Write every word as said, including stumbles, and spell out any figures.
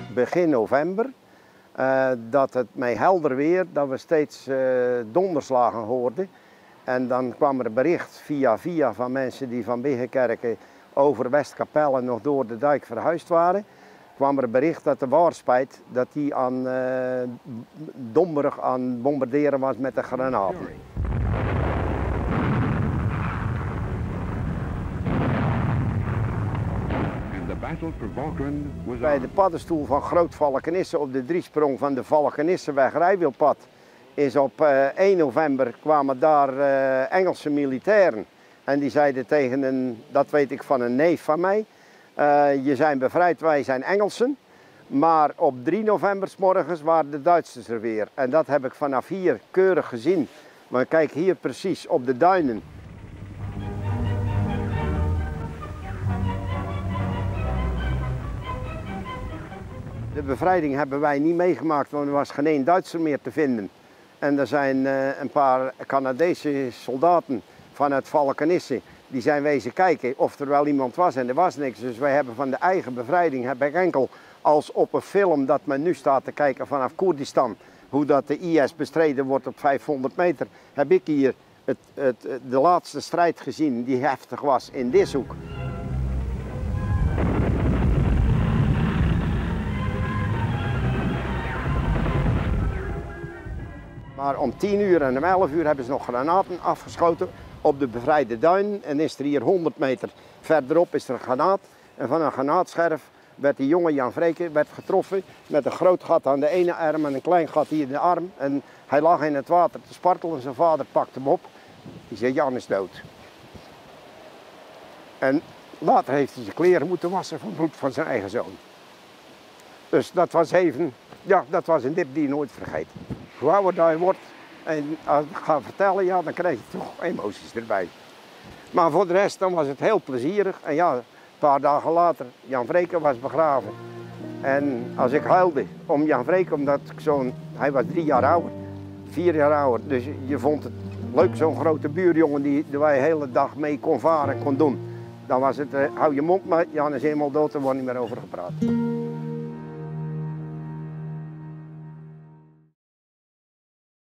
begin november. Uh, dat het met helder weer, dat we steeds uh, donderslagen hoorden. En dan kwam er bericht via via van mensen die van Biggenkerken over Westkapelle nog door de dijk verhuisd waren. Kwam er bericht dat de Waarspijt dat die aan uh, Domburg aan bombarderen was met de granaten. Bij de paddenstoel van Groot Valkenisse op de driesprong van de Valkenisseweg Rijwielpad is op uh, één november kwamen daar uh, Engelse militairen. En die zeiden tegen een, dat weet ik van een neef van mij, uh, je zijn bevrijd, wij zijn Engelsen. Maar op drie november 's morgens waren de Duitsers er weer. En dat heb ik vanaf hier keurig gezien. Maar kijk hier precies op de duinen. De bevrijding hebben wij niet meegemaakt, want er was geen één Duitser meer te vinden. En er zijn uh, een paar Canadese soldaten vanuit Valkenisse, die zijn wezen kijken of er wel iemand was en er was niks. Dus wij hebben van de eigen bevrijding, heb ik enkel als op een film dat men nu staat te kijken vanaf Koerdistan, hoe dat de I S bestreden wordt op vijfhonderd meter, heb ik hier het, het, de laatste strijd gezien die heftig was in Dishoek. Maar om tien uur en om elf uur hebben ze nog granaten afgeschoten op de bevrijde duin. En is er hier honderd meter verderop is er een granaat. En van een granaatscherf werd die jonge Jan Vreken werd getroffen met een groot gat aan de ene arm en een klein gat hier in de arm. En hij lag in het water te spartelen. Zijn vader pakte hem op. Die zei, Jan is dood. En later heeft hij zijn kleren moeten wassen van het bloed van zijn eigen zoon. Dus dat was even, ja, dat was een dip die je nooit vergeet. Hoe ouder dat je wordt en als ik ga vertellen, ja, dan krijg je toch emoties erbij. Maar voor de rest dan was het heel plezierig. En ja, een paar dagen later, Jan Vreken was begraven. En als ik huilde om Jan Vreken, omdat ik zo'n, hij was drie jaar ouder, vier jaar ouder. Dus je vond het leuk, zo'n grote buurjongen die waar je de hele dag mee kon varen en kon doen. Dan was het, uh, hou je mond maar, Jan is helemaal dood, er wordt niet meer over gepraat.